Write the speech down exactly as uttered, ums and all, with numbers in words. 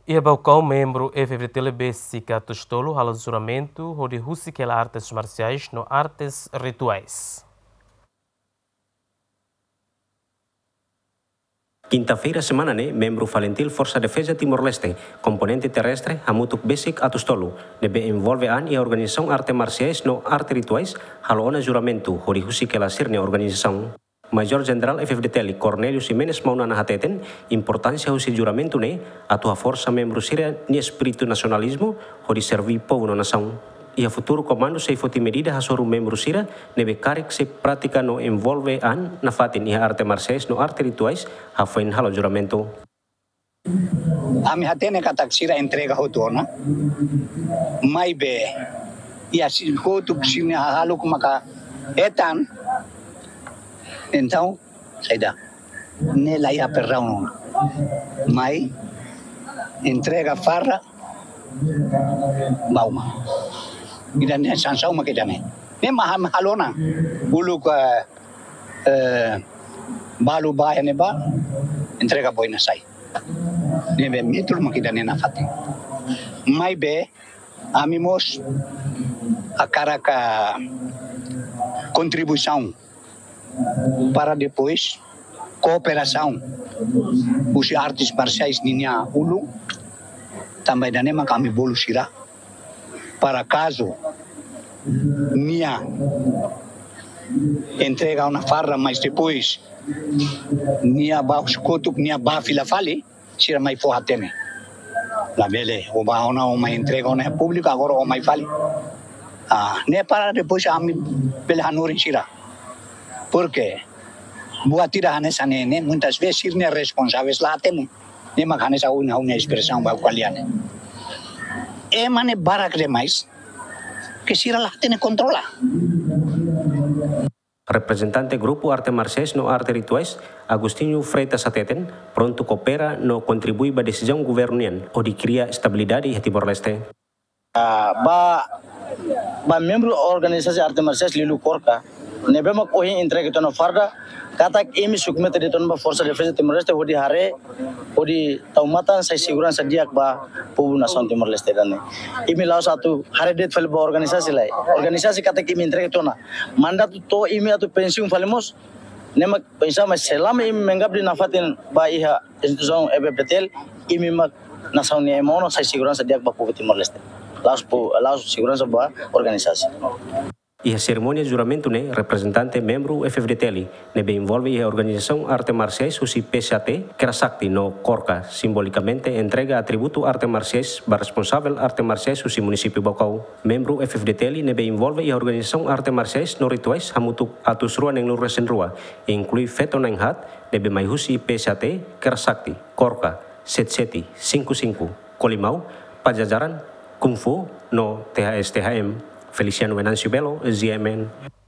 Ia balcão membro F F T L B Sica Tostolo, hala juramento, onde rusiquela artes marciais no artes rituais. Quinta-feira, semana, né? Membro Valentil Força Defesa Timor-Leste, componente terrestre, Hamutuk Basic Atustolo, debe envolve an e a organização arte marciais no arte rituais, haloona juramento, hori husi que la sirne organização. Major General F F D T L Cornelius Jimenez Maunana Hateten, importância husi juramento, né? Atua força membro sira ni espírito nacionalismo, hori servi povo na nação. E a futuro comando se foti medida hasoru membro sira nebe karek se prática no envolve an na fatin ia arte marciais no arte rituais hafen halo juramento. Ami hatene katak sira entrega hotona mai be ia si hotu sini halo maka etan então saida ne la ia perraun mai entrega farra bauma kita ni sansau mak kita ni. Ni maham halona. Ulu ke eh, balu bahaya ni ba entrega boy na sai. Ni be mitul mak kita ni na fati. Mai be amimos akara ka contribuição para depois cooperação os artes marciais ninya ulu também da nema kami bolu sira para caso minha entrega uma farra, mas depois minha baixo coto minha ba fila fale sira mai forra teme la bele o ba ona uma entrega uma pública agora o mai fale ah ne para depois a mi bele hanuri sira porque buat tira hanesa nene muitas vezes sirne responsáveis lá teme ne makanesa uma uma expressão ba qualiane é mane barak demais que sira lá tem controla. Representante Grupo Arte Marciais no Arte Rituais, Agostinho Freitas Ateten, pronto coopera no contribui ba decisão governian ou de cria estabilidade em Timor-Leste. Uh, ba ba membro organisasi arte marciais lilu korka nebema kohi entrega tono farda katak imi sukmete de tono ba força de defesa Timor-Leste hodi hare hodi taumatan sai segurança diak ba povo nação Timor-Leste dane imi lau satu hare det fel ba organisasi lai organisasi katak imi entrega tona mandat to imi atu pensiun falemos nemak pensa mas selama imi menggap di nafatin ba iha instituição E B P T L imi mak nação ni emono sai segurança diak ba povo Timor-Leste laus po laus segurança ba organisasi. E a cerimônia de juramento, né, representante membro F F D T L, nebe envolve a organização Arte Marciais, o P C A T, Kerasakti, no Korka, simbolicamente entrega atributo Arte Marciais, ba responsável Arte Marciais, o município Bocau. Membro F F D T L nebe envolve a organização Arte Marciais no rituais, hamutuk atus rua neng lurres rua, inclui feto neng hat, nebe mai husi P C A T, Kerasakti, Korka, Setseti, cinco cinco, Kolimau, Pajajaran, Kung Fu, no T H S T H M, Feliciano Venancio Belo, Z M N.